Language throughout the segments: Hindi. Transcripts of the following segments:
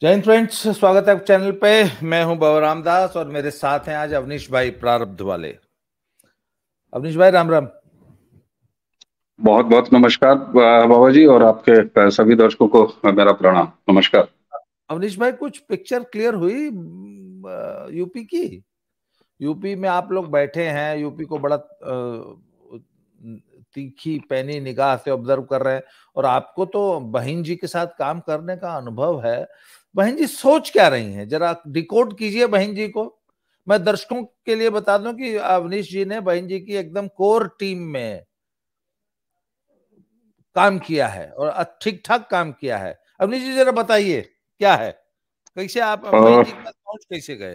जय हिंद फ्रेंड्स, स्वागत है चैनल पे। मैं हूं बाबा रामदास और मेरे साथ हैं आज अवनीश भाई प्रारब्ध वाले। अवनीश भाई राम राम। बहुत बहुत नमस्कार बाबा जी, और आपके सभी दर्शकों को मेरा प्रणाम। नमस्कार। अवनीश भाई, कुछ पिक्चर क्लियर हुई यूपी की? यूपी में आप लोग बैठे हैं, यूपी को बड़ा तीखी पैनी निगाह से ऑब्जर्व कर रहे हैं और आपको तो बहन जी के साथ काम करने का अनुभव है। बहन जी सोच क्या रही हैं, जरा डिकोड कीजिए बहन जी को। मैं दर्शकों के लिए बता दूं कि अवनीश जी ने बहन जी की एकदम कोर टीम में काम किया है और ठीक ठाक काम किया है। अवनीश जी जरा बताइए क्या है, कैसे आप बहन जी के पास पहुंच कैसे गए?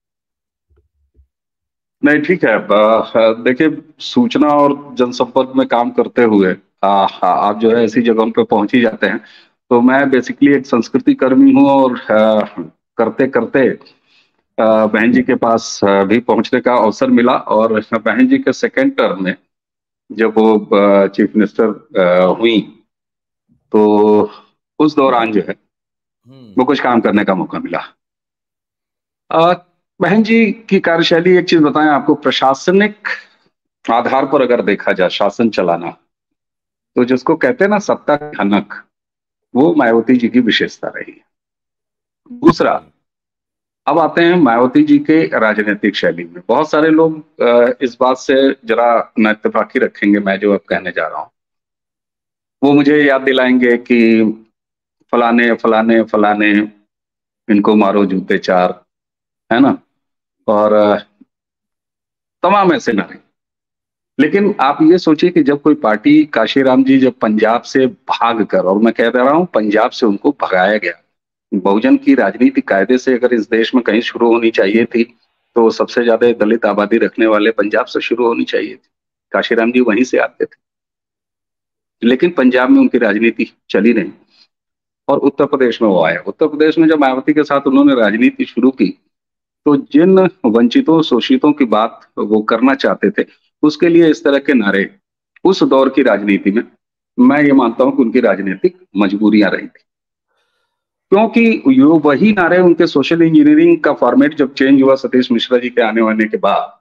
नहीं, ठीक है। देखिए, सूचना और जनसंपर्क में काम करते हुए आप जो है ऐसी जगहों पे पहुंच ही जाते हैं। तो मैं बेसिकली एक संस्कृति कर्मी हूँ, और करते करते बहन जी के पास भी पहुंचने का अवसर मिला। और बहन जी के सेकेंड टर्म में जब वो चीफ मिनिस्टर हुई, तो उस दौरान जो है वो कुछ काम करने का मौका मिला। अ, बहन जी की कार्यशैली, एक चीज बताएं आपको, प्रशासनिक आधार पर अगर देखा जाए शासन चलाना, तो जिसको कहते हैं ना सत्ता की हनक, वो मायावती जी की विशेषता रही है। दूसरा, अब आते हैं मायावती जी के राजनीतिक शैली में। बहुत सारे लोग इस बात से जरा नाइत्तेफाकी रखेंगे मैं जो अब कहने जा रहा हूं। वो मुझे याद दिलाएंगे कि फलाने फलाने फलाने, इनको मारो जूते चार, है ना, और तमाम ऐसे नारे। लेकिन आप ये सोचिए कि जब कोई पार्टी, काशीराम जी जब पंजाब से भाग कर, और मैं कह रहा हूं पंजाब से उनको भगाया गया, बहुजन की राजनीति कायदे से अगर इस देश में कहीं शुरू होनी चाहिए थी, तो सबसे ज्यादा दलित आबादी रखने वाले पंजाब से शुरू होनी चाहिए थी। काशीराम जी वहीं से आते थे, लेकिन पंजाब में उनकी राजनीति चली नहीं और उत्तर प्रदेश में वो आए। उत्तर प्रदेश में जब मायावती के साथ उन्होंने राजनीति शुरू की, तो जिन वंचितों शोषितों की बात वो करना चाहते थे, उसके लिए इस तरह के नारे उस दौर की राजनीति में, मैं ये मानता हूं कि उनकी राजनीतिक मजबूरियां रही थी। क्योंकि यो वही नारे उनके सोशल इंजीनियरिंग का फॉर्मेट जब चेंज हुआ सतीश मिश्रा जी के आने के बाद,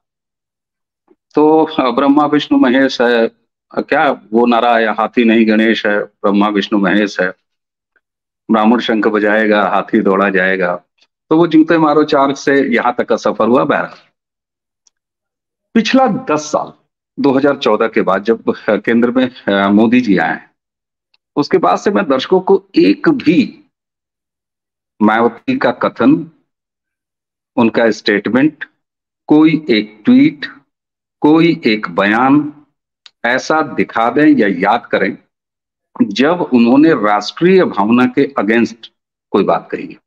तो ब्रह्मा विष्णु महेश है, क्या वो नारा है, हाथी नहीं गणेश है, ब्रह्मा विष्णु महेश है, ब्राह्मण शंख बजाएगा हाथी दौड़ा जाएगा। तो वो जूते मारो चार से यहां तक का सफर हुआ। बहरहाल, पिछला 10 साल, 2014 के बाद जब केंद्र में मोदी जी आए, उसके बाद से मैं दर्शकों को एक भी मायावती का कथन, उनका स्टेटमेंट, कोई एक ट्वीट, कोई एक बयान ऐसा दिखा दें या याद करें जब उन्होंने राष्ट्रीय भावना के अगेंस्ट कोई बात कही है।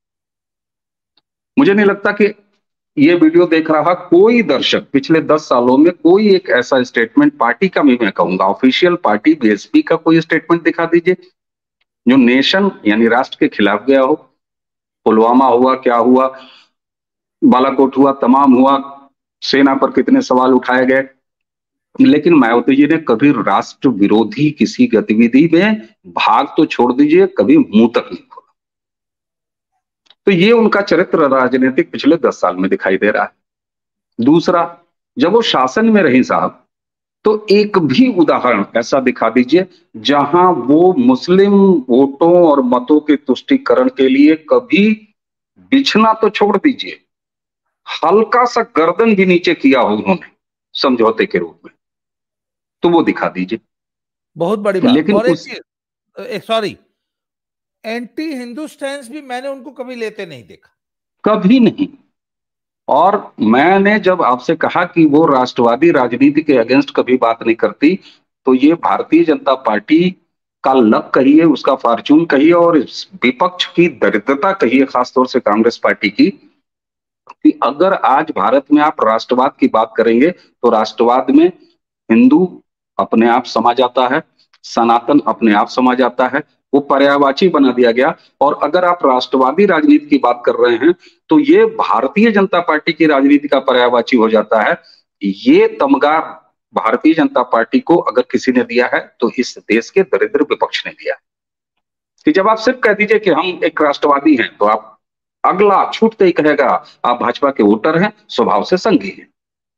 मुझे नहीं लगता कि ये वीडियो देख रहा कोई दर्शक पिछले 10 सालों में कोई एक ऐसा स्टेटमेंट पार्टी का भी, मैं कहूंगा ऑफिशियल पार्टी बीएसपी का कोई स्टेटमेंट दिखा दीजिए जो नेशन यानी राष्ट्र के खिलाफ गया हो। पुलवामा हुआ, क्या हुआ, बालाकोट हुआ, तमाम हुआ, सेना पर कितने सवाल उठाए गए, लेकिन मायावती जी ने कभी राष्ट्र विरोधी किसी गतिविधि में भाग तो छोड़ दीजिए, कभी मुंह तक नहीं खोला। तो ये उनका चरित्र राजनीतिक पिछले 10 साल में दिखाई दे रहा है। दूसरा, जब वो शासन में रही साहब, तो एक भी उदाहरण ऐसा दिखा दीजिए जहां वो मुस्लिम वोटों और मतों के तुष्टीकरण के लिए कभी, बिछना तो छोड़ दीजिए, हल्का सा गर्दन भी नीचे किया हो उन्होंने समझौते के रूप में, तो वो दिखा दीजिए। बहुत बड़ी बात। लेकिन और एक उस चीज, सॉरी, एंटी हिंदू स्टैंड भी मैंने उनको कभी लेते नहीं देखा। कभी नहीं। और मैंने जब आपसे कहा कि वो राष्ट्रवादी राजनीति के अगेंस्ट कभी बात नहीं करती, तो ये भारतीय जनता पार्टी का लक कहिए, उसका फॉर्चून कहिए, और इस विपक्ष की दरिद्रता कहिए, खासतौर से कांग्रेस पार्टी की, कि अगर आज भारत में आप राष्ट्रवाद की बात करेंगे तो राष्ट्रवाद में हिंदू अपने आप समा जाता है, सनातन अपने आप समा जाता है, वो पर्यायवाची बना दिया गया। और अगर आप राष्ट्रवादी राजनीति की बात कर रहे हैं, तो ये भारतीय जनता पार्टी की राजनीति का पर्यायवाची हो जाता है। ये तमगा भारतीय जनता पार्टी को अगर किसी ने दिया है, तो इस देश के दरिद्र विपक्ष ने दिया है। कि जब आप सिर्फ कह दीजिए कि हम एक राष्ट्रवादी हैं, तो आप अगला छूटते ही कहेगा आप भाजपा के वोटर हैं, स्वभाव से संघी हैं।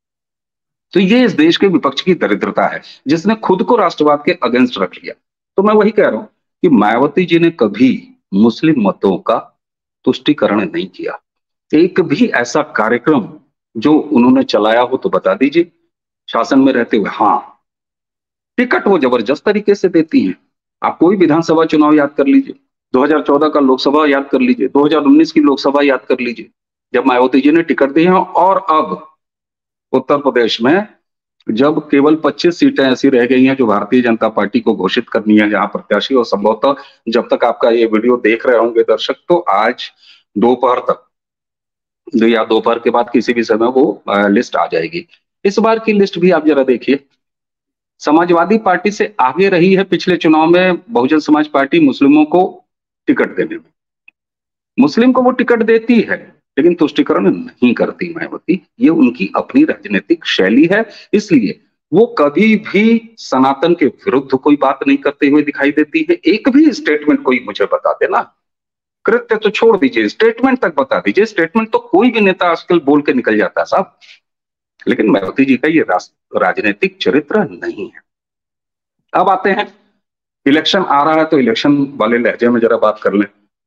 तो ये इस देश के विपक्ष की दरिद्रता है, जिसने खुद को राष्ट्रवाद के अगेंस्ट रख लिया। तो मैं वही कह रहा हूं कि मायावती जी ने कभी मुस्लिम मतों का तुष्टिकरण नहीं किया। एक भी ऐसा कार्यक्रम जो उन्होंने चलाया हो तो बता दीजिए, शासन में रहते हुए। हाँ, टिकट वो जबरदस्त तरीके से देती हैं। आप कोई विधानसभा चुनाव याद कर लीजिए, 2014 का लोकसभा याद कर लीजिए, 2019 की लोकसभा याद कर लीजिए, जब मायावती जी ने टिकट दी है। और अब उत्तर प्रदेश में जब केवल 25 सीटें ऐसी रह गई हैं जो भारतीय जनता पार्टी को घोषित करनी है जहां प्रत्याशी, और संभवतः जब तक आपका ये वीडियो देख रहे होंगे दर्शक, तो आज दोपहर तक या दोपहर के बाद किसी भी समय वो लिस्ट आ जाएगी। इस बार की लिस्ट भी आप जरा देखिए, समाजवादी पार्टी से आगे रही है पिछले चुनाव में बहुजन समाज पार्टी मुस्लिमों को टिकट देने में। मुस्लिम को वो टिकट देती है लेकिन तुष्टिकरण नहीं करती मायावती। ये उनकी अपनी राजनीतिक शैली है, इसलिए वो कभी भी सनातन के विरुद्ध कोई बात नहीं करते हुए दिखाई देती है। एक भी स्टेटमेंट कोई मुझे बता देना, कृत्य तो छोड़ दीजिए, स्टेटमेंट तक बता दीजिए। स्टेटमेंट तो कोई भी नेता आजकल बोल के निकल जाता है साहब, लेकिन मायावती जी का ये राजनीतिक चरित्र नहीं है। अब आते हैं, इलेक्शन आ रहा है तो इलेक्शन वाले लहजे में जरा बात कर लें।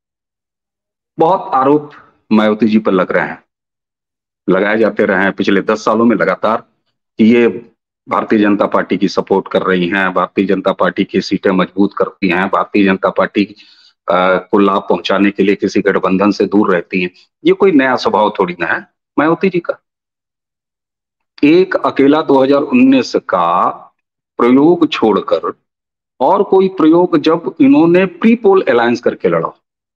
बहुत आरोप मायावती जी पर लग रहे हैं, लगाए जाते रहे हैं पिछले 10 सालों में लगातार, कि ये भारतीय जनता पार्टी की सपोर्ट कर रही हैं, भारतीय जनता पार्टी की सीटें मजबूत करती हैं, भारतीय जनता पार्टी को लाभ पहुंचाने के लिए किसी गठबंधन से दूर रहती हैं। ये कोई नया स्वभाव थोड़ी ना है मायावती जी का। एक अकेला 2019 का प्रयोग छोड़कर और कोई प्रयोग जब इन्होंने प्री पोल अलायंस करके लड़ा,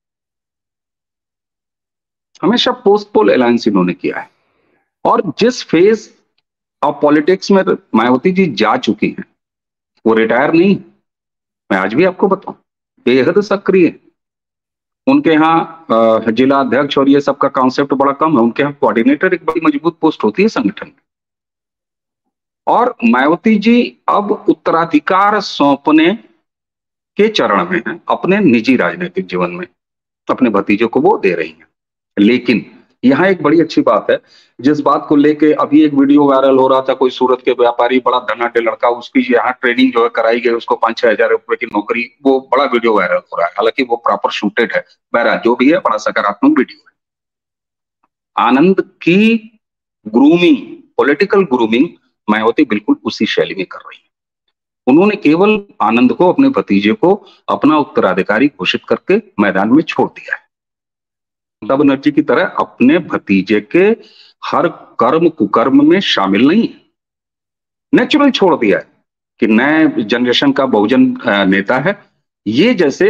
हमेशा पोस्ट पोल अलायंस इन्होंने किया है। और जिस फेज ऑफ पॉलिटिक्स में मायावती जी जा चुकी हैं, वो रिटायर नहीं, मैं आज भी आपको बताऊं, बेहद सक्रिय। उनके यहाँ जिला अध्यक्ष और ये सबका कॉन्सेप्ट बड़ा कम है, उनके यहाँ कोऑर्डिनेटर एक बड़ी मजबूत पोस्ट होती है संगठन में। और मायावती जी अब उत्तराधिकार सौंपने के चरण में हैं अपने निजी राजनीतिक जीवन में, अपने भतीजों को वो दे रही हैं। लेकिन यहाँ एक बड़ी अच्छी बात है, जिस बात को लेके अभी एक वीडियो वायरल हो रहा था, कोई सूरत के व्यापारी, बड़ा धनाढ्य लड़का, उसकी यहाँ ट्रेनिंग जो है कराई गई, उसको 5-6 हजार रुपए की नौकरी, वो बड़ा वीडियो वायरल हो रहा है, हालांकि वो प्रॉपर शूटेड है। बहरहाल जो भी है, बड़ा सकारात्मक वीडियो है। आनंद की ग्रूमिंग, पॉलिटिकल ग्रूमिंग मायावती बिल्कुल उसी शैली में कर रही है। उन्होंने केवल आनंद को, अपने भतीजे को, अपना उत्तराधिकारी घोषित करके मैदान में छोड़ दिया है। ममता बनर्जी की तरह अपने भतीजे के हर कर्म कुकर्म में शामिल नहीं है, नेचुरल छोड़ दिया है कि नए जनरेशन का बहुजन नेता है, ये जैसे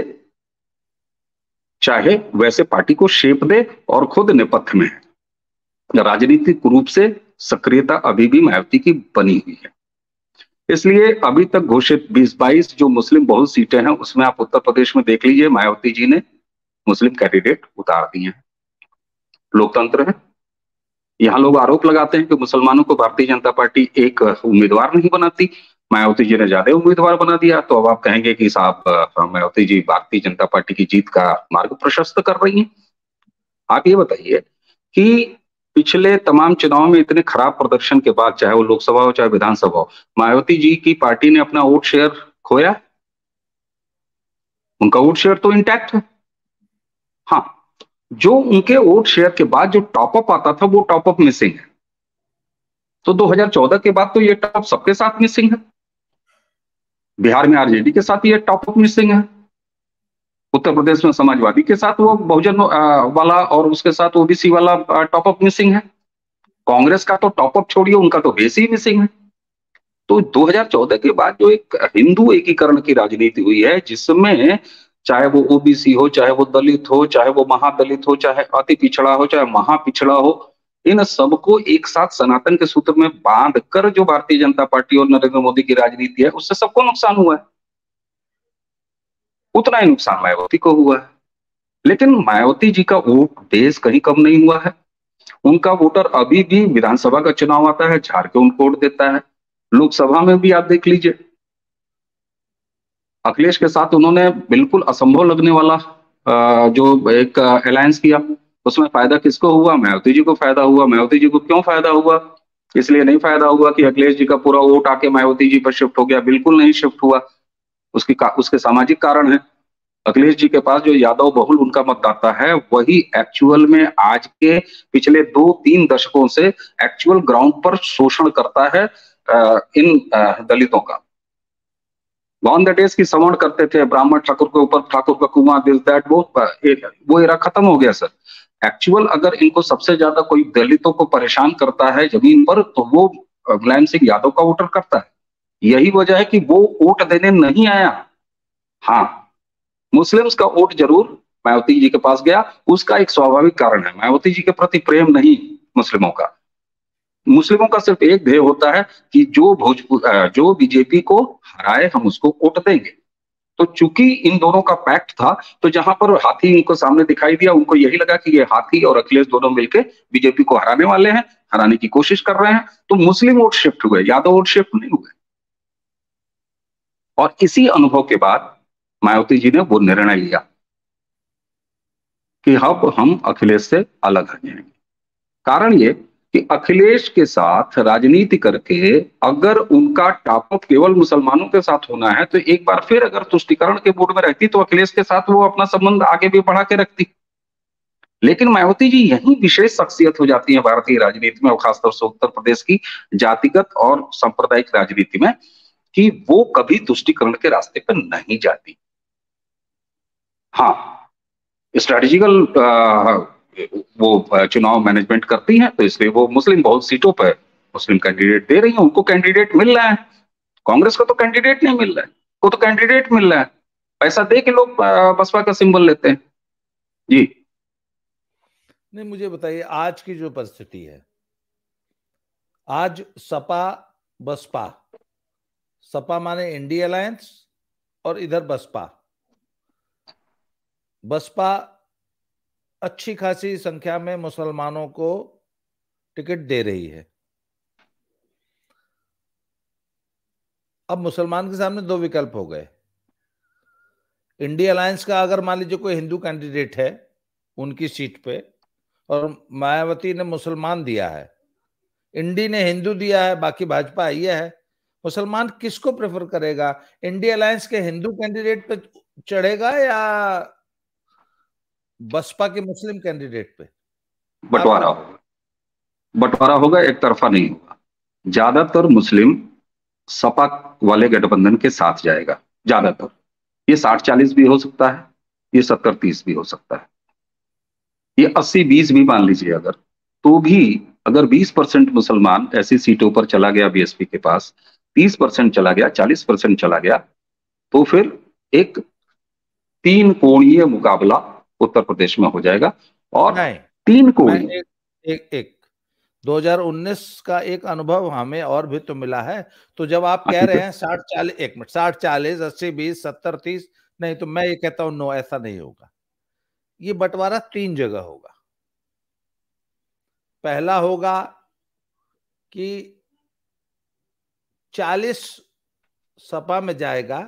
चाहे वैसे पार्टी को शेप दे, और खुद नेपथ्य में है। राजनीतिक रूप से सक्रियता अभी भी मायावती की बनी हुई है। इसलिए अभी तक घोषित 20-22 जो मुस्लिम बहुल सीटें हैं, उसमें आप उत्तर प्रदेश में देख लीजिए, मायावती जी ने मुस्लिम कैंडिडेट उतार दिए हैं। लोकतंत्र है, यहाँ लोग आरोप लगाते हैं कि मुसलमानों को भारतीय जनता पार्टी एक उम्मीदवार नहीं बनाती, मायावती जी ने ज्यादा उम्मीदवार बना दिया। तो अब आप कहेंगे कि साहब मायावती जी भारतीय जनता पार्टी की जीत का मार्ग प्रशस्त कर रही हैं। आप ये बताइए कि पिछले तमाम चुनाव में इतने खराब प्रदर्शन के बाद, चाहे वो लोकसभा हो चाहे विधानसभा हो, मायावती जी की पार्टी ने अपना वोट शेयर खोया? उनका वोट शेयर तो इंटैक्ट है। हाँ, जो उनके वोट शेयर के बाद जो टॉपअप आता था, वो टॉपअप मिसिंग है। तो 2014 के बाद तो ये टॉपअप सबके साथ मिसिंग है। बिहार में आरजेडी के साथ ये टॉपअप मिसिंग है, उत्तर प्रदेश में समाजवादी के साथ वो बहुजन वाला और उसके साथ ओबीसी वाला टॉपअप मिसिंग है। कांग्रेस का तो टॉपअप छोड़िए, उनका तो बेस ही मिसिंग है। तो 2014 के बाद जो एक हिंदू एकीकरण की राजनीति हुई है, जिसमें चाहे वो ओबीसी हो, चाहे वो दलित हो, चाहे वो महादलित हो, चाहे अति पिछड़ा हो, चाहे महापिछड़ा हो, इन सबको एक साथ सनातन के सूत्र में बांध कर जो भारतीय जनता पार्टी और नरेंद्र मोदी की राजनीति है, उससे सबको नुकसान हुआ है। उतना ही नुकसान मायावती को हुआ है। लेकिन मायावती जी का वोट बेस कहीं कम नहीं हुआ है। उनका वोटर अभी भी विधानसभा का चुनाव आता है, झाड़ के उनको वोट देता है। लोकसभा में भी आप देख लीजिए, अखिलेश के साथ उन्होंने बिल्कुल असंभव लगने वाला जो एक अलायंस किया। उसमें फायदा किसको हुआ? मायावती जी को फायदा हुआ। मायावती जी को क्यों फायदा हुआ? इसलिए नहीं फायदा हुआ कि अखिलेश जी का पूरा वोट आके मायावती जी पर शिफ्ट हो गया, बिल्कुल नहीं शिफ्ट हुआ। उसके सामाजिक कारण है। अखिलेश जी के पास जो यादव बहुल उनका मतदाता है, वही एक्चुअल में आज के पिछले 2-3 दशकों से एक्चुअल ग्राउंड पर शोषण करता है इन दलितों का। ऑन द डेज की सवर्ण करते थे, ब्राह्मण ठाकुर के ऊपर ठाकुर का कुआं, दिस दैट, वो एरा खत्म हो गया सर। एक्चुअल अगर इनको सबसे ज्यादा कोई दलितों को परेशान करता है जमीन पर, तो वो मुलायम सिंह यादव का वोटर करता है। यही वजह है कि वो वोट देने नहीं आया। हाँ, मुस्लिम्स का वोट जरूर मायावती जी के पास गया। उसका एक स्वाभाविक कारण है, मायावती जी के प्रति प्रेम नहीं मुस्लिमों का। मुस्लिमों का सिर्फ एक ध्येय होता है कि जो बीजेपी को हराए हम उसको वोट देंगे। तो चूंकि इन दोनों का पैक्ट था, तो जहां पर हाथी उनको सामने दिखाई दिया, उनको यही लगा कि ये हाथी और अखिलेश दोनों मिलकर बीजेपी को हराने वाले हैं, हराने की कोशिश कर रहे हैं। तो मुस्लिम वोट शिफ्ट हुए, यादव वोट शिफ्ट नहीं हुए। और इसी अनुभव के बाद मायावती जी ने वो निर्णय लिया कि अब हम अखिलेश से अलग हट जाएंगे। कारण ये कि अखिलेश के साथ राजनीति करके अगर उनका टॉपअप केवल मुसलमानों के साथ होना है, तो एक बार फिर अगर तुष्टिकरण के मूड में रहती तो अखिलेश के साथ वो अपना संबंध आगे भी बढ़ा के रखती। लेकिन मायावती जी यही विशेष शख्सियत हो जाती है भारतीय राजनीति में, और खासतौर से उत्तर प्रदेश की जातिगत और सांप्रदायिक राजनीति में, कि वो कभी तुष्टिकरण के रास्ते पर नहीं जाती। हाँ, स्ट्रेटेजिकल वो चुनाव मैनेजमेंट करती हैं, तो इसलिए वो मुस्लिम बहुत सीटों पर मुस्लिम कैंडिडेट दे रही हैं। उनको कैंडिडेट मिल रहा है, कांग्रेस को तो कैंडिडेट नहीं मिल रहा है, को तो कैंडिडेट मिल रहा है। पैसा दे के लोग बसपा का सिंबल लेते हैं। जी नहीं, मुझे बताइए आज की जो परिस्थिति है, आज सपा बसपा, सपा माने इंडिया अलायंस और इधर बसपा, बसपा अच्छी खासी संख्या में मुसलमानों को टिकट दे रही है। अब मुसलमान के सामने दो विकल्प हो गए। इंडिया अलायंस का अगर मान लीजिए कोई हिंदू कैंडिडेट है उनकी सीट पे, और मायावती ने मुसलमान दिया है, इंडी ने हिंदू दिया है, बाकी भाजपा आई है, मुसलमान किसको प्रेफर करेगा? इंडिया अलायंस के हिंदू कैंडिडेट पे चढ़ेगा या बसपा के मुस्लिम कैंडिडेट पे? बंटवारा होगा, बंटवारा होगा, एक तरफा नहीं होगा। ज्यादातर मुस्लिम सपा वाले गठबंधन के साथ जाएगा, ज्यादातर। ये 60-40 भी हो सकता है, ये 70-30 भी हो सकता है, ये 80-20 भी मान लीजिए अगर, तो भी अगर 20% मुसलमान ऐसी सीटों पर चला गया बीएसपी के पास, 30% चला गया, 40% चला गया, तो फिर एक 3 कोणीय मुकाबला उत्तर प्रदेश में हो जाएगा। और नहीं, 3 कोणीय, एक, एक, एक 2019 का एक अनुभव हमें और भी तो मिला है। तो जब आप कह रहे हैं 60-40, 1 मिनट, 60-40, 80-20, 70-30, नहीं तो मैं ये कहता हूं नो, ऐसा नहीं होगा। ये बंटवारा 3 जगह होगा। पहला होगा कि 40 सपा में जाएगा,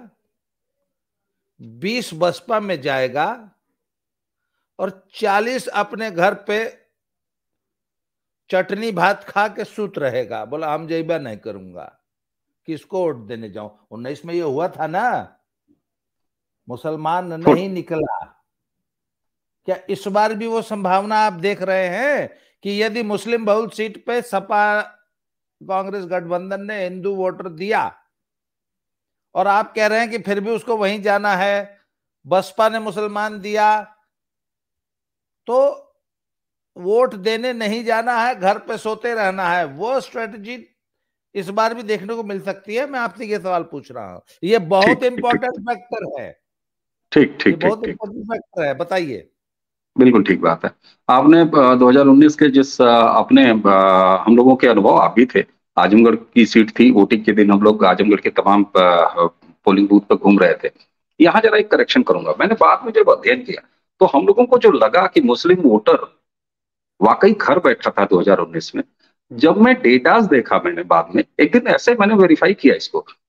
20 बसपा में जाएगा, और 40 अपने घर पे चटनी भात खा के सूत रहेगा, बोला हम जईबा नहीं करूंगा, किसको वोट देने जाऊं। 19 में ये हुआ था ना, मुसलमान नहीं निकला। क्या इस बार भी वो संभावना आप देख रहे हैं कि यदि मुस्लिम बहुल सीट पे सपा कांग्रेस गठबंधन ने हिंदू वोटर दिया और आप कह रहे हैं कि फिर भी उसको वहीं जाना है, बसपा ने मुसलमान दिया तो वोट देने नहीं जाना है, घर पे सोते रहना है, वो स्ट्रेटजी इस बार भी देखने को मिल सकती है? मैं आपसे ये सवाल पूछ रहा हूं, ये बहुत इंपॉर्टेंट फैक्टर है। ठीक ठीक बहुत इंपॉर्टेंट फैक्टर है, बताइए। बिल्कुल ठीक बात है। आपने 2019 के जिस अपने हम लोगों के अनुभव, आप भी थे, आजमगढ़ की सीट थी, वोटिंग के दिन हम लोग आजमगढ़ के तमाम पोलिंग बूथ पर घूम रहे थे। यहाँ जरा एक करेक्शन करूंगा, मैंने बाद में जब अध्ययन किया तो हम लोगों को जो लगा कि मुस्लिम वोटर वाकई घर बैठा था 2019 में। जब मैं डेटास देखा मैंने बाद में, एक दिन ऐसे मैंने वेरीफाई किया इसको,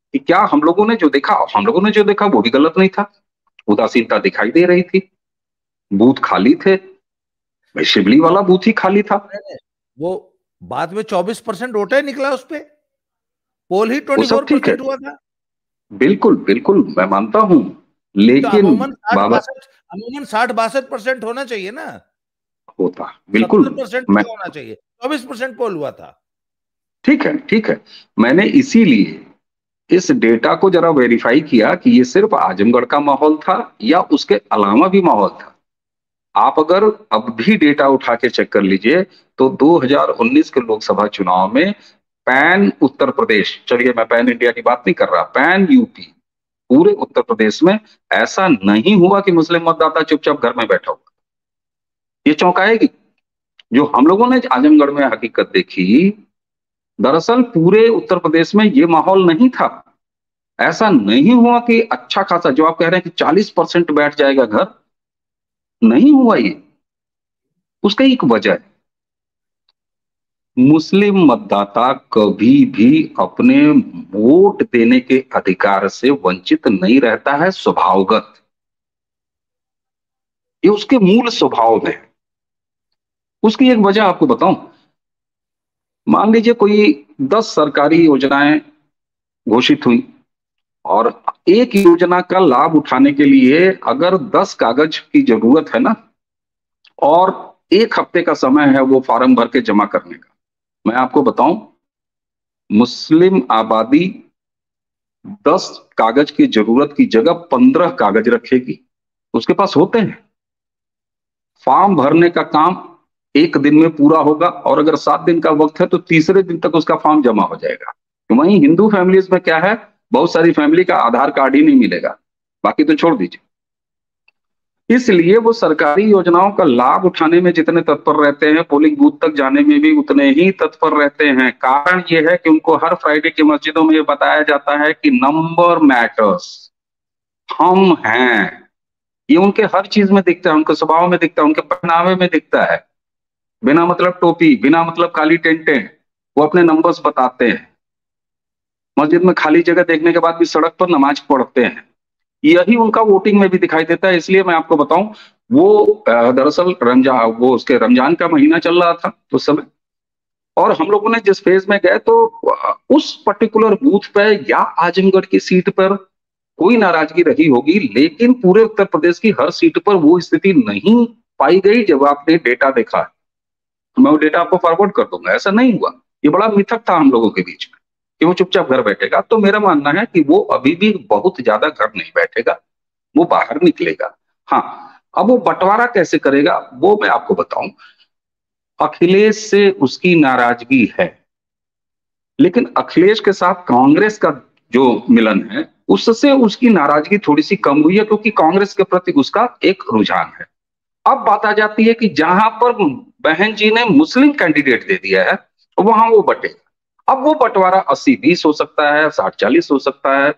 कि क्या हम लोगों ने जो देखा वो भी गलत नहीं था। उदासीनता दिखाई दे रही थी, बूथ खाली थे, भाई शिवली वाला बूथ ही खाली था। वो बाद में 24% वोट है निकला उस पे, पोल ही वो ट्वेंटी सब फोर ठीक है, परसेंट हुआ था। बिल्कुल बिल्कुल मैं मानता हूं, तो लेकिन बाबा अमूमन 60-62% होना चाहिए ना, होता बिल्कुल। 70% मैं होना चाहिए, 24% पोल हुआ था। ठीक है, ठीक है, मैंने इसीलिए इस डेटा को जरा वेरीफाई किया कि ये सिर्फ आजमगढ़ का माहौल था या उसके अलावा भी माहौल था। आप अगर अब भी डेटा उठा के चेक कर लीजिए तो 2019 के लोकसभा चुनाव में पैन उत्तर प्रदेश, चलिए मैं पैन इंडिया की बात नहीं कर रहा, पैन यूपी, पूरे उत्तर प्रदेश में ऐसा नहीं हुआ कि मुस्लिम मतदाता चुपचाप घर में बैठा हुआ। ये चौंकाएगी। जो हम लोगों ने आजमगढ़ में हकीकत देखी, दरअसल पूरे उत्तर प्रदेश में ये माहौल नहीं था। ऐसा नहीं हुआ कि अच्छा खासा, जो आप कह रहे हैं कि 40% बैठ जाएगा घर, नहीं हुआ ये। उसका एक वजह है, मुस्लिम मतदाता कभी भी अपने वोट देने के अधिकार से वंचित नहीं रहता है स्वभावगत। ये उसके मूल स्वभाव में है। उसकी एक वजह आपको बताऊं, मान लीजिए कोई 10 सरकारी योजनाएं घोषित हुई और एक योजना का लाभ उठाने के लिए अगर 10 कागज की जरूरत है ना, और 1 हफ्ते का समय है वो फॉर्म भर के जमा करने का, मैं आपको बताऊं, मुस्लिम आबादी 10 कागज की जरूरत की जगह 15 कागज रखेगी। उसके पास होते हैं। फॉर्म भरने का काम 1 दिन में पूरा होगा और अगर 7 दिन का वक्त है तो तीसरे दिन तक उसका फॉर्म जमा हो जाएगा। वहीं हिंदू फैमिलीज में क्या है, बहुत सारी फैमिली का आधार कार्ड ही नहीं मिलेगा, बाकी तो छोड़ दीजिए। इसलिए वो सरकारी योजनाओं का लाभ उठाने में जितने तत्पर रहते हैं, पोलिंग बूथ तक जाने में भी उतने ही तत्पर रहते हैं। कारण ये है कि उनको हर फ्राइडे की मस्जिदों में ये बताया जाता है कि नंबर मैटर्स, हम हैं। ये उनके हर चीज में दिखता है, उनके स्वभाव में दिखता है, उनके पहनावे में दिखता है। बिना मतलब टोपी, बिना मतलब काली टेंटे, वो अपने नंबर्स बताते हैं। मस्जिद में खाली जगह देखने के बाद भी सड़क पर नमाज पढ़ते हैं। यही उनका वोटिंग में भी दिखाई देता है। इसलिए मैं आपको बताऊं, वो दरअसल रमजान, वो उसके रमजान का महीना चल रहा था उस समय, और हम लोगों ने जिस फेज में गए तो उस पर्टिकुलर बूथ पे या आजमगढ़ की सीट पर कोई नाराजगी रही होगी, लेकिन पूरे उत्तर प्रदेश की हर सीट पर वो स्थिति नहीं पाई गई। जब आपने डेटा देखा, मैं वो डेटा आपको फॉरवर्ड कर दूंगा, ऐसा नहीं हुआ। ये बड़ा मिथक था हम लोगों के बीच में कि वो चुपचाप घर बैठेगा। तो मेरा मानना है कि वो अभी भी बहुत ज्यादा घर नहीं बैठेगा, वो बाहर निकलेगा। हाँ, अब वो बंटवारा कैसे करेगा वो मैं आपको बताऊं। अखिलेश से उसकी नाराजगी है, लेकिन अखिलेश के साथ कांग्रेस का जो मिलन है उससे उसकी नाराजगी थोड़ी सी कम हुई है, क्योंकि कांग्रेस के प्रति उसका एक रुझान है। अब बात आ जाती है कि जहां पर बहन जी ने मुस्लिम कैंडिडेट दे दिया है वहां वो बटेगा। अब वो बंटवारा 80-20 हो सकता है, 60-40 हो सकता है,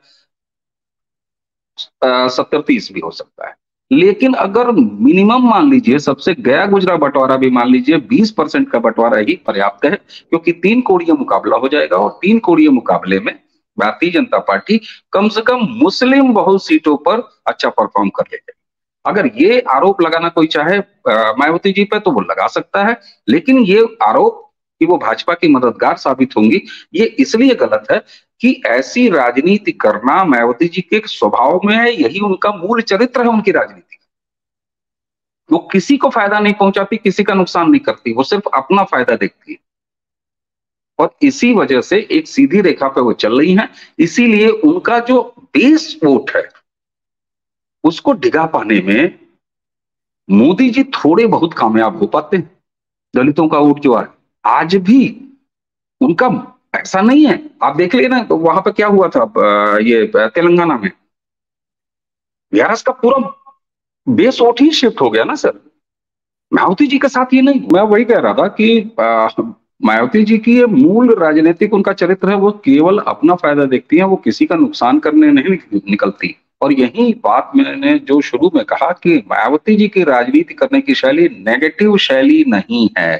70-30 भी हो सकता है। लेकिन अगर मिनिमम मान लीजिए, सबसे गया गुजरा बंटवारा भी मान लीजिए 20% का बंटवारा ही पर्याप्त है, क्योंकि 3 कोणीय मुकाबला हो जाएगा और 3 कोणीय मुकाबले में भारतीय जनता पार्टी कम से कम मुस्लिम बहुत सीटों पर अच्छा परफॉर्म कर लेगी। अगर ये आरोप लगाना कोई चाहे मायावती जी पे तो वो लगा सकता है, लेकिन ये आरोप कि वो भाजपा की मददगार साबित होंगी, ये इसलिए गलत है कि ऐसी राजनीति करना मायावती जी के स्वभाव में है। यही उनका मूल चरित्र है उनकी राजनीति। वो किसी को फायदा नहीं पहुंचाती, किसी का नुकसान नहीं करती, वो सिर्फ अपना फायदा देखती है। और इसी वजह से एक सीधी रेखा पे वो चल रही है। इसीलिए उनका जो बेस वोट है उसको डिगा पाने में मोदी जी थोड़े बहुत कामयाब हो पाते हैं। दलितों का वोट जो है आज भी उनका ऐसा नहीं है। आप देख लिए ना तो वहां पे क्या हुआ था, ये तेलंगाना में बिहार का पूरा बेस वोट ही शिफ्ट हो गया ना सर। मायावती जी के साथ ये नहीं। मैं वही कह रहा था कि मायावती जी की ये मूल राजनीतिक उनका चरित्र है, वो केवल अपना फायदा देखती है, वो किसी का नुकसान करने नहीं निकलती। और यही बात मैंने जो शुरू में कहा कि मायावती जी की राजनीति करने की शैली नेगेटिव शैली नहीं है,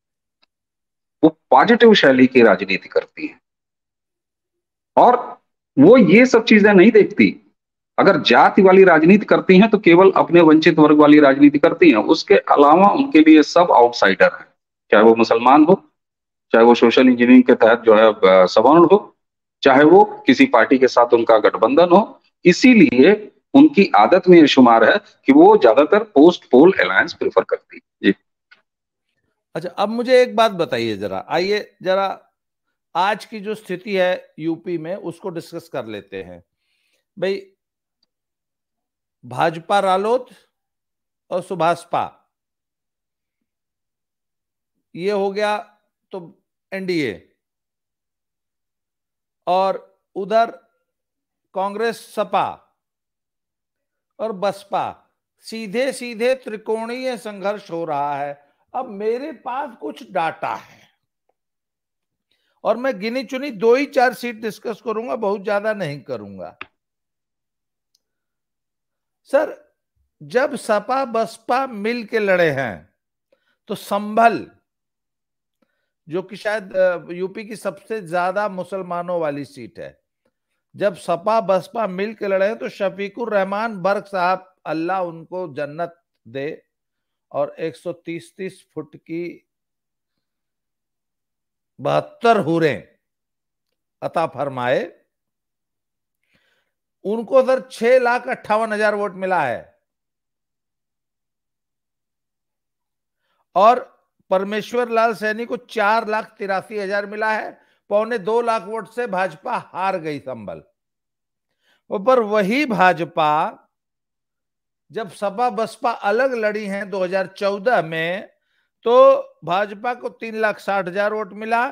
वो पॉजिटिव शैली की राजनीति करती है। और वो ये सब चीजें नहीं देखती। अगर जाति वाली राजनीति करती हैं तो केवल अपने वंचित वर्ग वाली राजनीति करती हैं, उसके अलावा उनके लिए सब आउटसाइडर है। चाहे वो मुसलमान हो, चाहे वो सोशल इंजीनियरिंग के तहत जो है सवर्ण हो, चाहे वो किसी पार्टी के साथ उनका गठबंधन हो। इसीलिए उनकी आदत में ये शुमार है कि वो ज्यादातर पोस्ट पोल अलायंस प्रेफर करती है जी। अच्छा, अब मुझे एक बात बताइए जरा, आइए जरा आज की जो स्थिति है यूपी में उसको डिस्कस कर लेते हैं। भाई, भाजपा रालोद और सुभाषपा, ये हो गया तो एनडीए, और उधर कांग्रेस सपा और बसपा, सीधे सीधे त्रिकोणीय संघर्ष हो रहा है। अब मेरे पास कुछ डाटा है और मैं गिनी चुनी 2 ही 4 सीट डिस्कस करूंगा, बहुत ज्यादा नहीं करूंगा। सर, जब सपा बसपा मिल के लड़े हैं तो संभल, जो कि शायद यूपी की सबसे ज्यादा मुसलमानों वाली सीट है, जब सपा बसपा मिल के लड़े हैं तो शफीकुर रहमान बर्क साहब, अल्लाह उनको जन्नत दे, और 130 फुट की 72 हुरें अता फरमाए, उनको सर 6,58,000 वोट मिला है। और परमेश्वर लाल सैनी को 4,83,000 मिला है। 1.25 लाख वोट से भाजपा हार गई संभल। पर वही भाजपा जब सपा बसपा अलग लड़ी हैं 2014 में, तो भाजपा को 3,60,000 वोट मिला।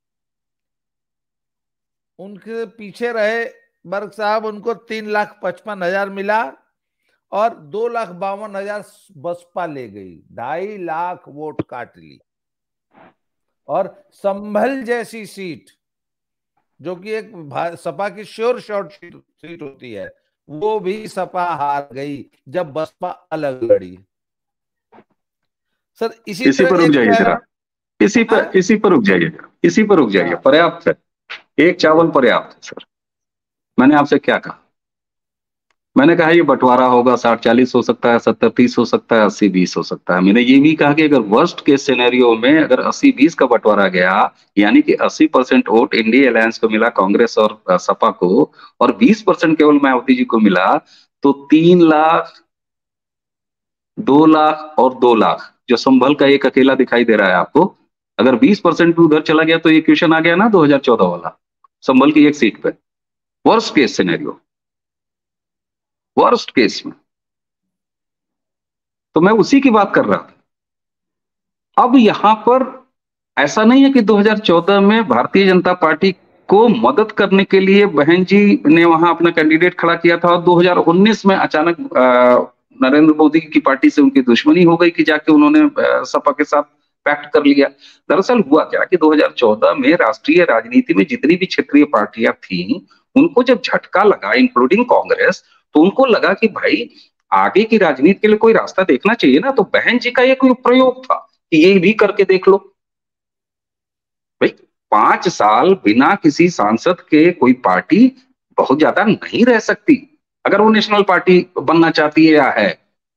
उनके पीछे रहे बर्ग साहब, उनको 3,55,000 मिला, और 2,52,000 बसपा ले गई, 2.5 लाख वोट काट ली। और संभल जैसी सीट, जो कि एक सपा की श्योर शॉर्ट सीट होती है, वो भी सपा हार गई जब बसपा अलग लड़ी। सर, इसी पर रुक जाइए जरा, इसी पर रुक जाइए, इसी पर रुक जाइए। पर्याप्त है, एक चावल पर्याप्त है सर। मैंने आपसे क्या कहा? मैंने कहा ये बंटवारा होगा, 60-40 हो सकता है, 70-30 हो सकता है, 80-20 हो सकता है। मैंने ये भी कहा कि अगर वर्स्ट केस सिनेरियो में अगर 80-20 का बंटवारा गया, यानी कि 80% वोट इंडिया अलायंस को मिला, कांग्रेस और सपा को, और 20% केवल मायावती जी को मिला, तो 3 लाख, 2 लाख और 2 लाख, जो संभल का एक अकेला दिखाई दे रहा है आपको, अगर 20% भी उधर चला गया तो ये क्वेश्चन आ गया ना 2014 वाला, संभल की एक सीट पे। Worst case scenario, worst case में, तो मैं उसी की बात कर रहा था। अब यहां पर ऐसा नहीं है कि 2014 में भारतीय जनता पार्टी को मदद करने के लिए बहन जी ने वहां अपना कैंडिडेट खड़ा किया था, और 2019 में अचानक नरेंद्र मोदी की पार्टी से उनकी दुश्मनी हो गई कि जाके उन्होंने सपा के साथ पैक्ट कर लिया। दरअसल हुआ क्या कि 2014 में राष्ट्रीय राजनीति में जितनी भी क्षेत्रीय पार्टियां थी, उनको जब झटका लगा, इंक्लूडिंग कांग्रेस, तो उनको लगा कि भाई आगे की राजनीति के लिए कोई रास्ता देखना चाहिए ना। तो बहन जी का ये कोई प्रयोग था कि ये भी करके देख लो। भाई 5 साल बिना किसी सांसद के कोई पार्टी बहुत ज्यादा नहीं रह सकती, अगर वो नेशनल पार्टी बनना चाहती है या है।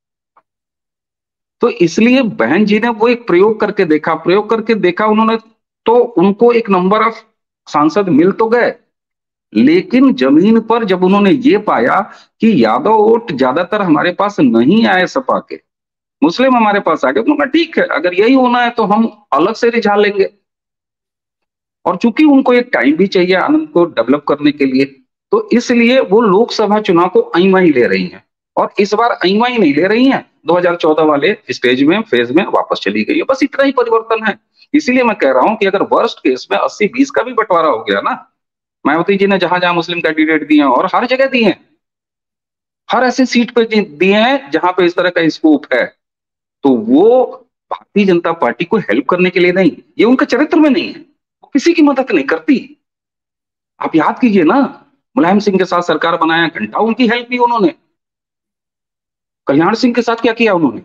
तो इसलिए बहन जी ने वो एक प्रयोग करके देखा, उन्होंने, तो उनको एक नंबर ऑफ सांसद मिल तो गए, लेकिन जमीन पर जब उन्होंने ये पाया कि यादव वोट ज्यादातर हमारे पास नहीं आए सपा के, मुस्लिम हमारे पास आ गए, तो उन्होंने ठीक है, अगर यही होना है तो हम अलग से रिझान लेंगे। और चूंकि उनको एक टाइम भी चाहिए आनंद को डेवलप करने के लिए, तो इसलिए वो लोकसभा चुनाव को ऐमा ही ले रही हैं। और इस बार ऐमा ही नहीं ले रही हैं, 2014 वाले स्टेज में, फेज में वापस चली गई है। बस इतना ही परिवर्तन है। इसीलिए मैं कह रहा हूं कि अगर वर्स्ट केस में 80-20 का भी बंटवारा हो गया ना, मायावती जी ने जहां जहां मुस्लिम कैंडिडेट दिए हैं, और हर जगह दिए हैं, हर ऐसी सीट पे दिए हैं जहां पे इस तरह का स्कोप है, तो वो भारतीय जनता पार्टी को हेल्प करने के लिए नहीं, ये उनके चरित्र में नहीं है, वो किसी की मदद नहीं करती। आप याद कीजिए ना, मुलायम सिंह के साथ सरकार बनाया, घंटा उनकी हेल्प की उन्होंने। कल्याण सिंह के साथ क्या किया उन्होंने?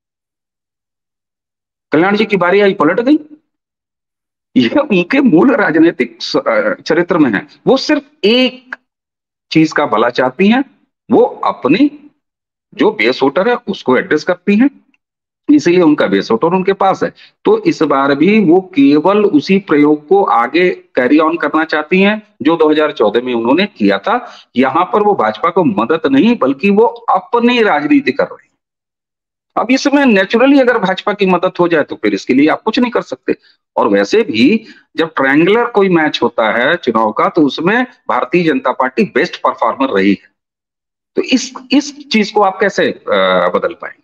कल्याण जी की बारी आई, पलट गई। ये उनके मूल राजनीतिक चरित्र में है। वो सिर्फ एक चीज का भला चाहती हैं, वो अपनी जो बेस वोटर है उसको एड्रेस करती हैं, इसीलिए उनका बेस वोटर उनके पास है। तो इस बार भी वो केवल उसी प्रयोग को आगे कैरी ऑन करना चाहती हैं जो 2014 में उन्होंने किया था। यहां पर वो भाजपा को मदद नहीं बल्कि वो अपनी राजनीति कर रही है। अब इसमें नेचुरली अगर भाजपा की मदद हो जाए तो फिर इसके लिए आप कुछ नहीं कर सकते। और वैसे भी जब ट्रायंगुलर कोई मैच होता है चुनाव का तो उसमें Bharatiya Janata party best performer रही है। तो इस चीज को आप कैसे बदल पाएंगे?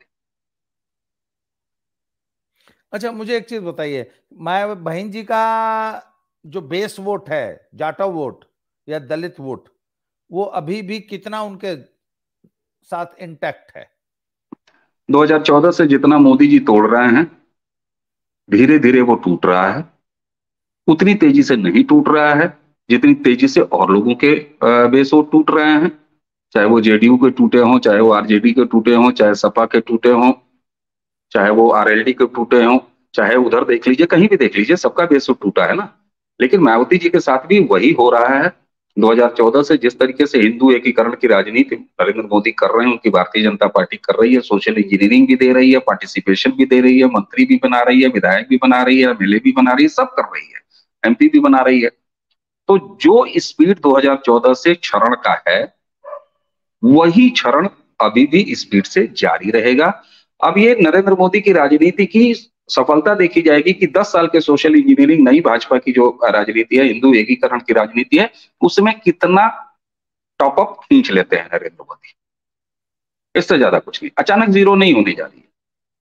अच्छा, मुझे एक चीज बताइए, मैं बहन जी का जो बेस वोट है, जाटव वोट या दलित वोट, वो अभी भी कितना उनके साथ इंटैक्ट है? 2014 से जितना मोदी जी तोड़ रहे हैं, धीरे धीरे वो टूट रहा है। उतनी तेजी से नहीं टूट रहा है जितनी तेजी से और लोगों के बेस वोट टूट रहे हैं। चाहे वो जेडीयू के टूटे हों, चाहे वो आरजेडी के टूटे हों, चाहे सपा के टूटे हों, चाहे वो आरएलडी के टूटे हों, चाहे उधर देख लीजिए, कहीं भी देख लीजिए, सबका बेस वोट टूटा है ना। लेकिन मायावती जी के साथ भी वही हो रहा है। 2014 से जिस तरीके से हिंदू एकीकरण की राजनीति नरेंद्र मोदी कर रहे हैं, उनकी भारतीय जनता पार्टी कर रही है, सोशल इंजीनियरिंग भी दे रही है, पार्टिसिपेशन भी दे रही है, मंत्री भी बना रही है, विधायक भी बना रही है, एमएलए भी बना रही है, सब कर रही है, एमपी भी बना रही है। तो जो स्पीड 2014 से क्षरण का है वही क्षरण अभी भी स्पीड से जारी रहेगा। अब ये नरेंद्र मोदी की राजनीति की सफलता देखी जाएगी कि 10 साल के सोशल इंजीनियरिंग नई भाजपा की जो राजनीति है, हिंदू एकीकरण की राजनीति है, उसमें कितना टॉप अप खींच लेते हैं नरेंद्र मोदी। इससे ज्यादा कुछ नहीं, अचानक जीरो नहीं होने जा रही है।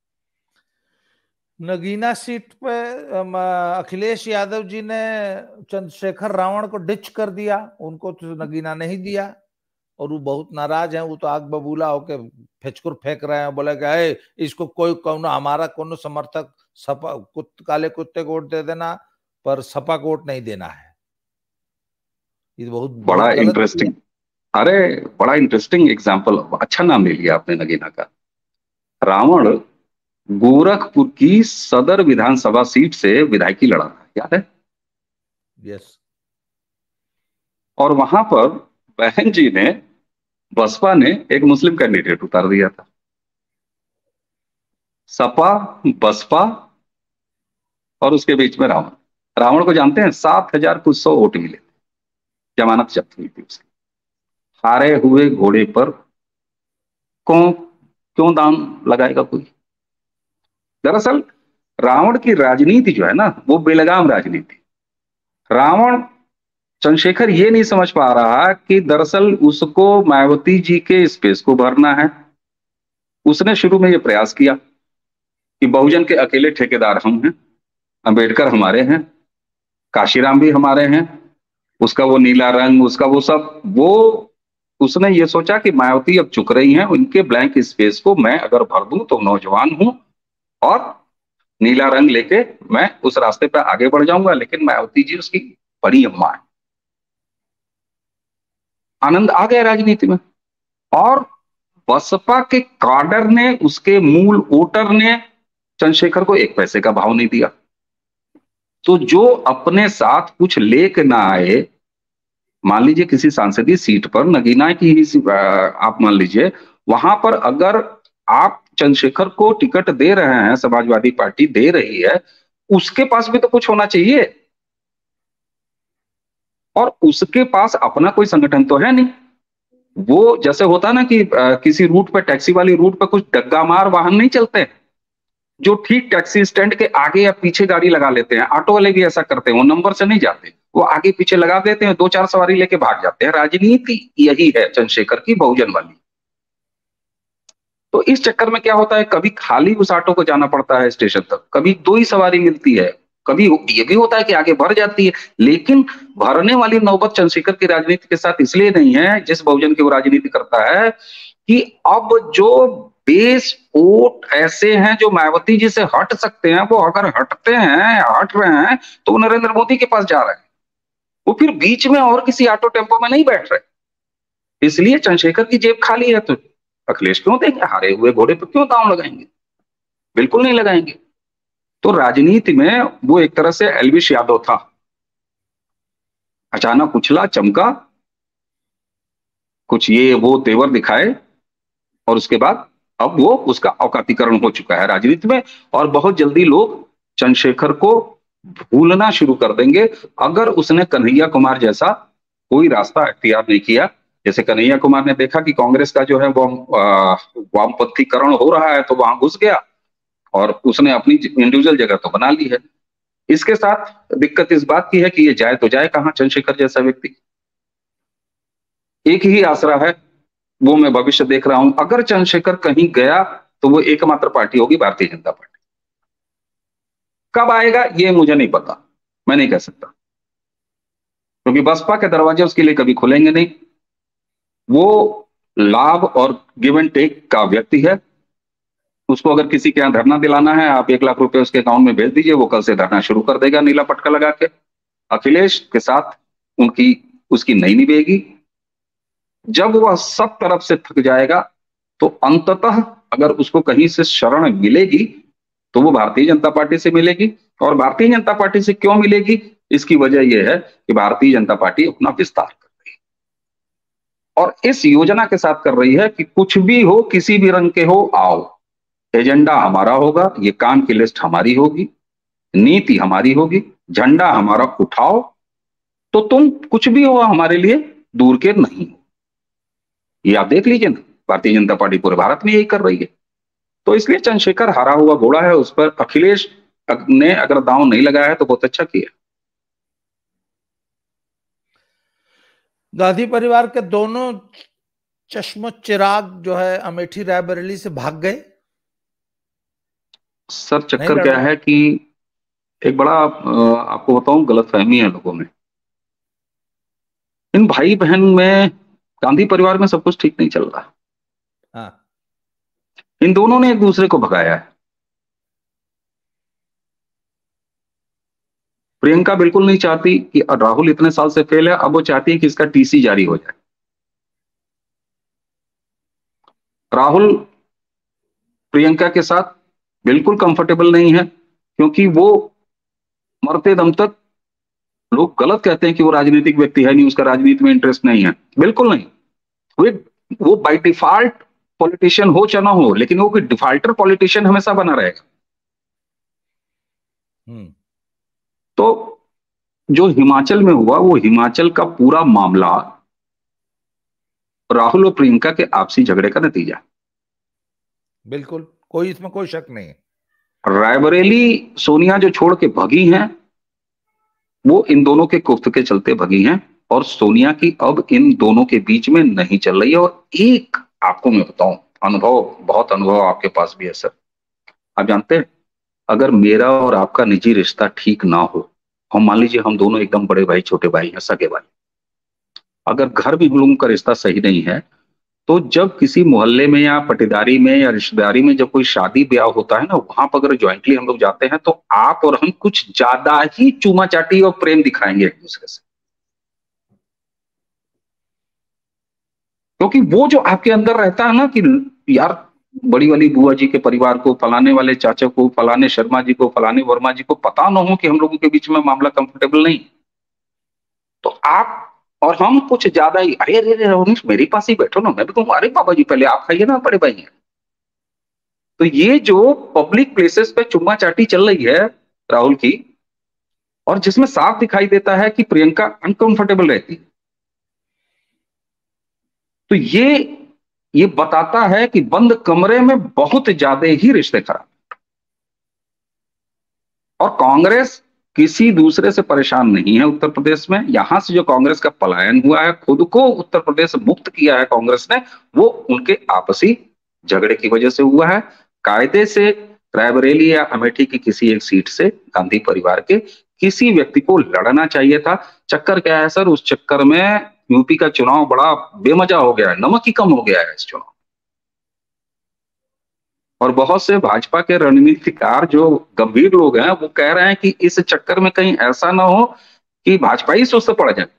नगीना सीट पे अखिलेश यादव जी ने चंद्रशेखर रावण को डिच कर दिया, उनको तो नगीना नहीं दिया और वो बहुत नाराज हैं। वो तो आग बबूला होके फेचकुर फेंक रहे हैं, बोले कि इसको कोई कौन हमारा कौन समर्थक सपा काले कुत्ते को वोट दे देना, पर सपा को वोट नहीं देना है। ये बहुत बहुत बड़ा गलत किया। इंटरेस्टिंग, अरे बड़ा इंटरेस्टिंग एग्जाम्पल, अच्छा नाम ले लिया आपने नगीना का। रावण गोरखपुर की सदर विधानसभा सीट से विधायकी लड़ा था, याद है? यस। और वहां पर बहन जी ने, बसपा ने एक मुस्लिम कैंडिडेट उतार दिया था। सपा, बसपा और उसके बीच में रावण। रावण को जानते हैं, 7,000 कुछ सौ वोट मिले, जमानत जब्त हुई थी उसकी। हारे हुए घोड़े पर क्यों क्यों दाम लगाएगा कोई? दरअसल रावण की राजनीति जो है ना, वो बेलगाम राजनीति। रावण, चंद्रशेखर ये नहीं समझ पा रहा कि दरअसल उसको मायावती जी के स्पेस को भरना है। उसने शुरू में ये प्रयास किया कि बहुजन के अकेले ठेकेदार हम हैं, अंबेडकर हमारे हैं, काशीराम भी हमारे हैं, उसका वो नीला रंग, उसका वो सब, वो उसने ये सोचा कि मायावती अब चुक रही हैं, उनके ब्लैंक स्पेस को मैं अगर भर दूं तो नौजवान हूं और नीला रंग लेके मैं उस रास्ते पे आगे बढ़ जाऊंगा। लेकिन मायावती जी उसकी बड़ी अम्मा है। आनंद आ गया राजनीति में। और बसपा के काडर ने, उसके मूल वोटर ने चंद्रशेखर को एक पैसे का भाव नहीं दिया। तो जो अपने साथ कुछ लेके ना आए, मान लीजिए किसी सांसदीय सीट पर नगीना की ही आप मान लीजिए, वहां पर अगर आप चंद्रशेखर को टिकट दे रहे हैं, समाजवादी पार्टी दे रही है, उसके पास भी तो कुछ होना चाहिए। और उसके पास अपना कोई संगठन तो है नहीं। वो जैसे होता है ना कि किसी रूट पर, टैक्सी वाली रूट पर कुछ डग्गा मार वाहन नहीं चलते, जो ठीक टैक्सी स्टैंड के आगे या पीछे गाड़ी लगा लेते हैं। ऑटो वाले भी ऐसा करते हैं, वो नंबर से नहीं जाते, वो आगे पीछे लगा देते हैं, 2-4 सवारी लेके भाग जाते हैं। राजनीति यही है चंद्रशेखर की, बहुजन वाली। तो इस चक्कर में क्या होता है, कभी खाली उस ऑटो को जाना पड़ता है स्टेशन तक, कभी 2 ही सवारी मिलती है, कभी ये भी होता है कि आगे भर जाती है। लेकिन भरने वाली नौबत चंद्रशेखर की राजनीति के साथ इसलिए नहीं है, जिस बहुजन की वो राजनीति करता है, कि अब जो बेस वोट ऐसे हैं जो मायावती जी से हट सकते हैं, वो अगर हटते हैं, हट रहे हैं, तो वो नरेंद्र मोदी के पास जा रहे हैं। वो फिर बीच में और किसी ऑटो टेम्पो में नहीं बैठ रहे। इसलिए चंद्रशेखर की जेब खाली है, तो अखिलेश क्यों देंगे? हारे हुए घोड़े पर क्यों दांव लगाएंगे? बिल्कुल नहीं लगाएंगे। तो राजनीति में वो एक तरह से एल्विश यादव था, अचानक उछला, चमका कुछ ये वो तेवर दिखाए, और उसके बाद अब वो उसका औकातीकरण हो चुका है राजनीति में, और बहुत जल्दी लोग चंद्रशेखर को भूलना शुरू कर देंगे अगर उसने कन्हैया कुमार जैसा कोई रास्ता अख्तियार नहीं किया। जैसे कन्हैया कुमार ने देखा कि कांग्रेस का जो है वो वामपंथीकरण हो रहा है, तो वहां घुस गया और उसने अपनी इंडिविजुअल जगह तो बना ली है। इसके साथ दिक्कत इस बात की है कि ये जाए तो जाए कहां चंद्रशेखर जैसा व्यक्ति। एक ही आसरा है, वो मैं भविष्य देख रहा हूं, अगर चंद्रशेखर कहीं गया तो वो एकमात्र पार्टी होगी भारतीय जनता पार्टी। कब आएगा ये मुझे नहीं पता, मैं नहीं कह सकता, क्योंकि बसपा के दरवाजे उसके लिए कभी खुलेंगे नहीं। वो लाभ और गिव एंड टेक का व्यक्ति है। उसको अगर किसी के यहाँ धरना दिलाना है, आप 1 लाख रुपए उसके अकाउंट में भेज दीजिए, वो कल से धरना शुरू कर देगा नीला पटका लगा के। अखिलेश के साथ उनकी उसकी नहीं निभेगी। जब वह सब तरफ से थक जाएगा तो अंततः अगर उसको कहीं से शरण मिलेगी तो वो भारतीय जनता पार्टी से मिलेगी। और भारतीय जनता पार्टी से क्यों मिलेगी, इसकी वजह यह है कि भारतीय जनता पार्टी अपना विस्तार कर रही है, और इस योजना के साथ कर रही है कि कुछ भी हो, किसी भी रंग के हो, आओ, एजेंडा हमारा होगा, ये काम की लिस्ट हमारी होगी, नीति हमारी होगी, झंडा हमारा उठाओ, तो तुम कुछ भी हो हमारे लिए दूर के नहीं। ये आप देख लीजिए ना, भारतीय जनता पार्टी पूरे भारत में यही कर रही है। तो इसलिए चंद्रशेखर हारा हुआ घोड़ा है, उस पर अखिलेश ने अगर दांव नहीं लगाया है तो बहुत अच्छा किया। गांधी परिवार के दोनों चश्मो चिराग जो है अमेठी रायबरेली से भाग गए। सर नहीं चक्कर क्या लड़े। है कि एक बड़ा आपको बताऊं गलतफहमी है लोगों में। इन भाई बहन में, गांधी परिवार में सब कुछ ठीक नहीं चल रहा। हाँ। इन दोनों ने एक दूसरे को भगाया है। प्रियंका बिल्कुल नहीं चाहती कि राहुल इतने साल से फेल है, अब वो चाहती है कि इसका टीसी जारी हो जाए। राहुल प्रियंका के साथ बिल्कुल कंफर्टेबल नहीं है, क्योंकि वो मरते दम तक, लोग गलत कहते हैं कि वो राजनीतिक व्यक्ति है नहीं, उसका राजनीति में इंटरेस्ट नहीं है, बिल्कुल नहीं। वो बाय डिफॉल्ट पॉलिटिशियन हो चाहे ना हो, लेकिन वो कोई डिफॉल्टर पॉलिटिशियन हमेशा बना रहेगा। तो जो हिमाचल में हुआ, वो हिमाचल का पूरा मामला राहुल और प्रियंका के आपसी झगड़े का नतीजा। बिल्कुल, कोई इसमें कोई शक नहीं है। रायबरेली सोनिया जो छोड़ के भगी हैं, वो इन दोनों के कुफ्त के चलते भगी हैं, और सोनिया की अब इन दोनों के बीच में नहीं चल रही है। और एक आपको मैं बताऊं, अनुभव, बहुत अनुभव आपके पास भी है सर। आप जानते हैं, अगर मेरा और आपका निजी रिश्ता ठीक ना हो, हम मान लीजिए हम दोनों एकदम बड़े भाई छोटे भाई हैं, सगे भाई, अगर घर में हम लोगों का रिश्ता सही नहीं है, तो जब किसी मोहल्ले में या पटीदारी में या रिश्तेदारी में जब कोई शादी ब्याह होता है ना, वहां पर अगर ज्वाइंटली हम लोग जाते हैं, तो आप और हम कुछ ज्यादा ही चूमा चाटी और प्रेम दिखाएंगे एक दूसरे से। क्योंकि वो जो आपके अंदर रहता है ना कि यार, बड़ी वाली बुआ जी के परिवार को, फलाने वाले चाचा को, फलाने शर्मा जी को, फलाने वर्मा जी को पता ना हो कि हम लोगों के बीच में मामला कंफर्टेबल नहीं, तो आप और हम कुछ ज्यादा ही, अरे अरे अरे रवनीश मेरे पास ही बैठो ना, मैं भी कहूँ अरे बाबा जी पहले आप खाइए ना, बड़े भाई हैं। तो ये जो पब्लिक प्लेसेस पे चुम्मा चाटी चल रही है राहुल की, और जिसमें साफ दिखाई देता है कि प्रियंका अनकंफर्टेबल रहती, तो ये बताता है कि बंद कमरे में बहुत ज्यादा ही रिश्ते खराब। और कांग्रेस किसी दूसरे से परेशान नहीं है उत्तर प्रदेश में। यहां से जो कांग्रेस का पलायन हुआ है, खुद को उत्तर प्रदेश मुक्त किया है कांग्रेस ने, वो उनके आपसी झगड़े की वजह से हुआ है। कायदे से रायबरेली या अमेठी की किसी एक सीट से गांधी परिवार के किसी व्यक्ति को लड़ना चाहिए था। चक्कर क्या है सर, उस चक्कर में यूपी का चुनाव बड़ा बेमजा हो गया है, नमक ही कम हो गया है इस चुनाव। और बहुत से भाजपा के रणनीतिकार जो गंभीर लोग हैं, वो कह रहे हैं कि इस चक्कर में कहीं ऐसा ना हो कि भाजपा ही सुस्त पड़ जाए।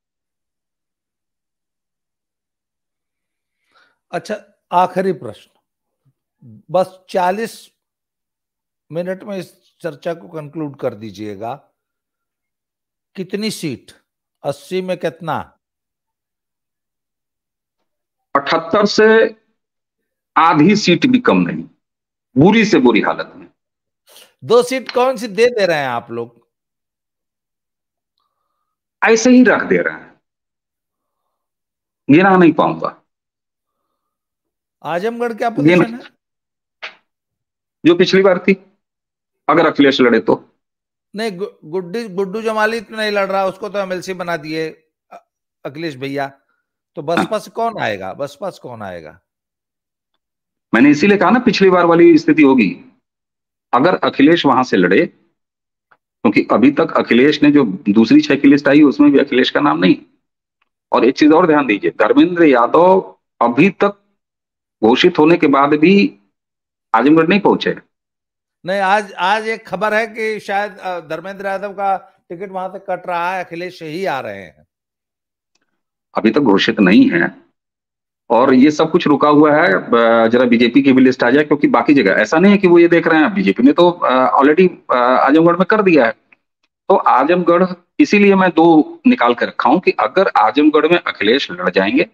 अच्छा, आखिरी प्रश्न, बस 40 मिनट में इस चर्चा को कंक्लूड कर दीजिएगा। कितनी सीट, 80 में कितना? 78 से आधी सीट भी कम नहीं, बुरी से बुरी हालत में। 2 सीट कौन सी दे रहे हैं आप लोग? ऐसे ही रख दे रहे हैं, गिना नहीं पाऊंगा। आजमगढ़ क्या गिन, पोजीशन है? जो पिछली बार थी, अगर अखिलेश लड़े तो। नहीं, गुड्डू जमाली तो नहीं लड़ रहा, उसको तो एमएलसी बना दिए अखिलेश भैया। तो बसपा से कौन आएगा? बसपा से कौन आएगा? मैंने इसीलिए कहा ना पिछली बार वाली स्थिति होगी अगर अखिलेश वहां से लड़े, क्योंकि अभी तक अखिलेश ने जो दूसरी 6 की लिस्ट आई उसमें भी अखिलेश का नाम नहीं। और एक चीज और ध्यान दीजिए, धर्मेंद्र यादव अभी तक घोषित होने के बाद भी आजमगढ़ नहीं पहुंचे। नहीं, आज आज एक खबर है कि शायद धर्मेंद्र यादव का टिकट वहां से कट रहा है, अखिलेश ही आ रहे हैं। अभी तक घोषित नहीं है, और ये सब कुछ रुका हुआ है। जरा बीजेपी की भी लिस्ट आ जाए, क्योंकि बाकी जगह ऐसा नहीं है कि वो ये देख रहे हैं, बीजेपी ने तो ऑलरेडी आजमगढ़ में कर दिया है। तो आजमगढ़, इसीलिए मैं 2 निकाल कर रखा हूं कि अगर आजमगढ़ में अखिलेश लड़ जाएंगे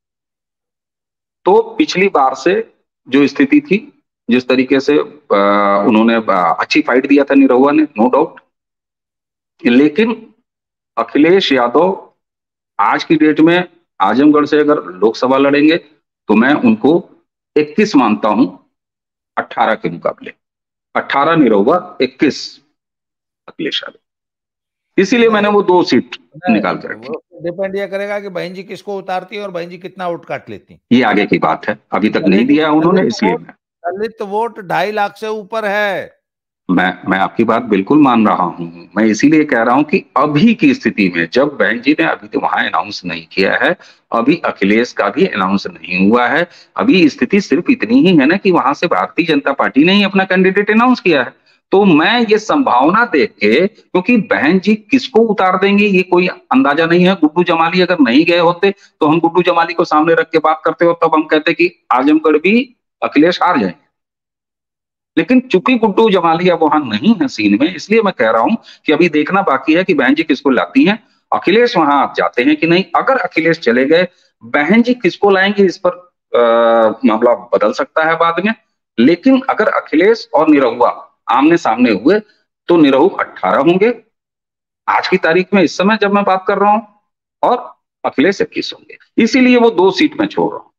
तो पिछली बार से जो स्थिति थी, जिस तरीके से उन्होंने अच्छी फाइट दिया था निरहुआ ने, नो डाउट, लेकिन अखिलेश यादव आज की डेट में आजमगढ़ से अगर लोकसभा लड़ेंगे तो मैं उनको 21 मानता हूं 18 के मुकाबले। 18 निरहुआ, 21 अखिलेश यादव। इसीलिए मैंने वो 2 सीट निकाल कर रखी। डिपेंड ये करेगा कि बहन जी किसको उतारती है और बहन जी कितना वोट काट लेती है। ये आगे की बात है, अभी तक नहीं दिया उन्होंने, इसलिए दलित वोट 2.5 लाख से ऊपर है। मैं आपकी बात बिल्कुल मान रहा हूं। मैं इसीलिए कह रहा हूं कि अभी की स्थिति में, जब बहन जी ने अभी तो वहां अनाउंस नहीं किया है, अभी अखिलेश का भी अनाउंस नहीं हुआ है, अभी स्थिति सिर्फ इतनी ही है ना कि वहां से भारतीय जनता पार्टी ने ही अपना कैंडिडेट अनाउंस किया है। तो मैं ये संभावना देख के, क्योंकि बहन जी किसको उतार देंगे ये कोई अंदाजा नहीं है। गुड्डू जमाली अगर नहीं गए होते तो हम गुड्डू जमाली को सामने रख के बात करते हो, तब हम कहते कि आजमगढ़ भी अखिलेश हार जाए। लेकिन चूंकि गुड्डू जमाली अब वहां नहीं है सीन में, इसलिए मैं कह रहा हूं कि अभी देखना बाकी है कि बहन जी किसको लाती हैं, अखिलेश वहां जाते हैं कि नहीं। अगर अखिलेश चले गए, बहन जी किसको लाएंगे इस पर मामला बदल सकता है बाद में। लेकिन अगर अखिलेश और निरहुआ आमने सामने हुए तो निरहु 18 होंगे आज की तारीख में, इस समय जब मैं बात कर रहा हूं, और अखिलेश 21 होंगे। इसीलिए वो 2 सीट में छोड़ रहा हूं,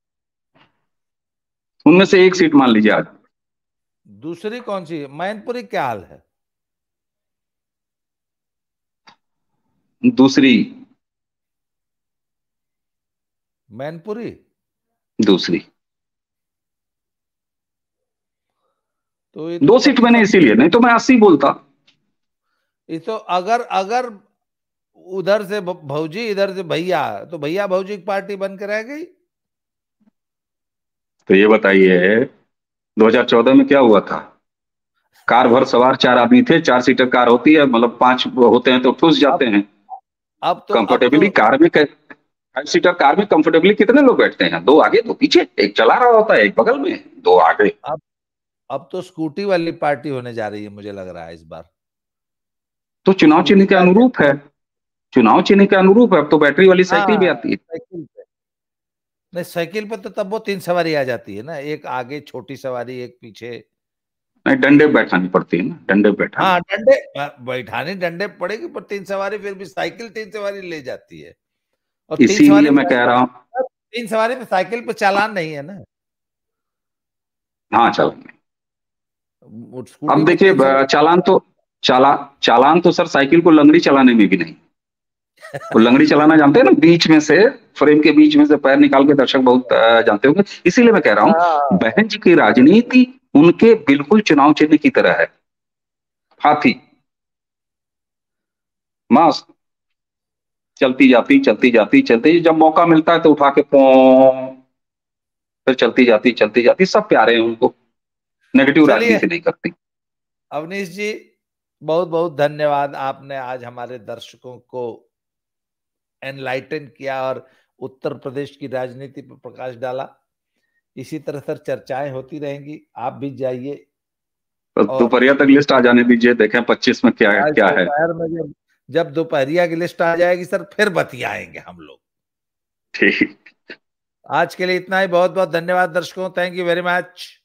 उनमें से एक सीट मान लीजिए आज। दूसरी कौन सी? मैनपुरी क्या हाल है? दूसरी, मैनपुरी दूसरी तो ये 2 सीट मैंने इसीलिए, नहीं तो मैं 80 बोलता। ये तो अगर अगर उधर से भौजी इधर से भैया, तो भैया भौजी की पार्टी बन के रह गई। तो ये बताइए 2014 में क्या हुआ था? कार भर सवार 4 आदमी थे, 4 सीटर कार होती है, मतलब 5 होते हैं तो ठुस जाते हैं। कंफर्टेबली कार में 5 सीटर कार में कंफर्टेबली कितने लोग बैठते हैं? 2 आगे 2 पीछे, एक चला रहा होता है, एक बगल में, 2 आगे। अब तो स्कूटी वाली पार्टी होने जा रही है, मुझे लग रहा है इस बार। तो चुनाव चिन्ह के अनुरूप है, चुनाव चिन्ह के अनुरूप है। अब तो बैटरी वाली साइकिल भी आती है। साइकिल पे नहीं, साइकिल पे तो तब वो 3 सवारी आ जाती है ना, एक आगे छोटी सवारी, एक पीछे। नहीं, डंडे बैठानी पड़ती है ना, डंडे बैठानी। हाँ, डंडे बैठानी, डंडे पड़ेगी, पर 3 सवारी फिर भी साइकिल 3 सवारी ले जाती है। और 3 सवारी इसीलिए मैं कह रहा हूं, 3 सवारी पे साइकिल पे चालान नहीं है ना। हाँ चलेंगे। अब स्कूटी पे देखिए, चालान तो सर साइकिल को लंगड़ी चलाने में भी नहीं। वो लंगड़ी चलाना जानते हैं ना, बीच में से, फ्रेम के बीच में से पैर निकाल के, दर्शक बहुत जानते होंगे। इसीलिए मैं कह रहा हूं बहन जी की राजनीति उनके बिल्कुल चुनाव चिन्ह की तरह है, हाथी मस्त चलती जाती चलती जाती चलती, जब मौका मिलता है तो उठा के फिर चलती जाती चलती जाती। सब प्यारे हैं उनको, नेगेटिव राजनीति नहीं करती। अवनीश जी, बहुत बहुत धन्यवाद, आपने आज हमारे दर्शकों को एनलाइटन किया और उत्तर प्रदेश की राजनीति पर प्रकाश डाला। इसी तरह सर चर्चाएं होती रहेंगी, आप भी जाइए। दोपहरिया तक लिस्ट आ जाने दीजिए, देखें 25 में क्या क्या है। दोपहर में जब दोपहरिया की लिस्ट आ जाएगी सर, फिर बतियाएंगे हम लोग। ठीक। आज के लिए इतना ही। बहुत बहुत धन्यवाद दर्शकों। Thank you very much.